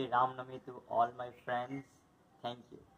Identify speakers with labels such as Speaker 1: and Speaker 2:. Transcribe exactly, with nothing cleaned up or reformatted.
Speaker 1: Happy Ram Navami to all my friends. Thank you.